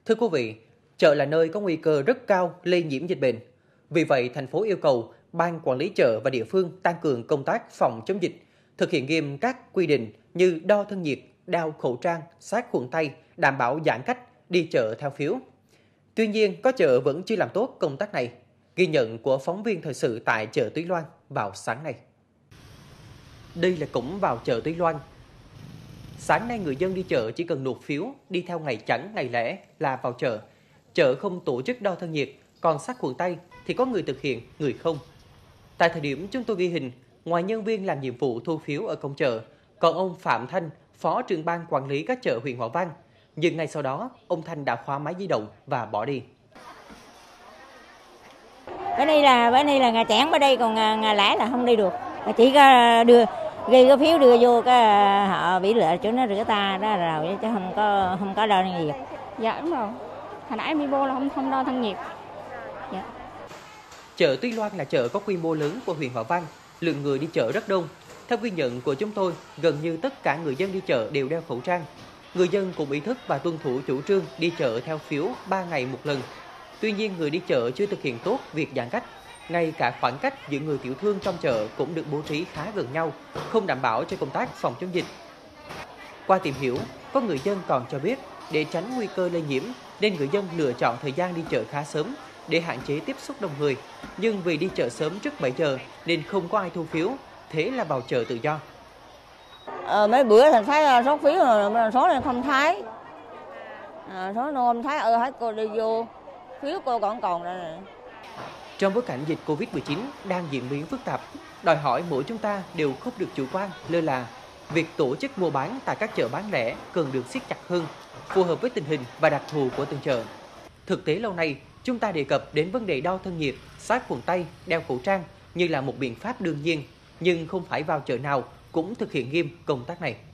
Thưa quý vị, chợ là nơi có nguy cơ rất cao lây nhiễm dịch bệnh. Vì vậy, thành phố yêu cầu ban quản lý chợ và địa phương tăng cường công tác phòng chống dịch, thực hiện nghiêm các quy định như đo thân nhiệt, đeo khẩu trang, sát khuẩn tay, đảm bảo giãn cách, đi chợ theo phiếu. Tuy nhiên, có chợ vẫn chưa làm tốt công tác này. Ghi nhận của phóng viên thời sự tại chợ Túy Loan vào sáng nay. Đây là cổng vào chợ Túy Loan. Sáng nay người dân đi chợ chỉ cần nộp phiếu, đi theo ngày chẵn, ngày lẻ là vào chợ. Chợ không tổ chức đo thân nhiệt, còn sát khuẩn tay thì có người thực hiện, người không. Tại thời điểm chúng tôi ghi hình, ngoài nhân viên làm nhiệm vụ thu phiếu ở cổng chợ, còn ông Phạm Thanh, Phó trưởng ban quản lý các chợ huyện Hòa Vang. Nhưng ngay sau đó, ông Thanh đã khóa máy di động và bỏ đi. Bữa nay là ngày chẵn, bữa đây còn ngày lẻ là không đi được. Chỉ có ghi cái phiếu đưa vô cái họ bị lệ chỗ nó rửa tay đó rồi chứ không có đo thân nhiệt. Dạ đúng rồi. Hồi nãy em đi vô là không đo thân nhiệt. Dạ. Chợ Túy Loan là chợ có quy mô lớn của huyện Hòa Vang, lượng người đi chợ rất đông. Theo ghi nhận của chúng tôi, gần như tất cả người dân đi chợ đều đeo khẩu trang. Người dân cũng ý thức và tuân thủ chủ trương đi chợ theo phiếu 3 ngày một lần. Tuy nhiên, người đi chợ chưa thực hiện tốt việc giãn cách. Ngay cả khoảng cách giữa người tiểu thương trong chợ cũng được bố trí khá gần nhau, không đảm bảo cho công tác phòng chống dịch. Qua tìm hiểu, có người dân còn cho biết để tránh nguy cơ lây nhiễm nên người dân lựa chọn thời gian đi chợ khá sớm để hạn chế tiếp xúc đông người. Nhưng vì đi chợ sớm trước 7 giờ nên không có ai thu phiếu, thế là vào chợ tự do. Mấy bữa thì thấy số phiếu rồi, số này không thấy. Số nó không thấy, thấy cô đi vô, phiếu cô còn đây này. Trong bối cảnh dịch Covid-19 đang diễn biến phức tạp, đòi hỏi mỗi chúng ta đều không được chủ quan, lơ là. Việc tổ chức mua bán tại các chợ bán lẻ cần được siết chặt hơn, phù hợp với tình hình và đặc thù của từng chợ. Thực tế lâu nay, chúng ta đề cập đến vấn đề đo thân nhiệt, sát khuẩn tay, đeo khẩu trang như là một biện pháp đương nhiên, nhưng không phải vào chợ nào cũng thực hiện nghiêm công tác này.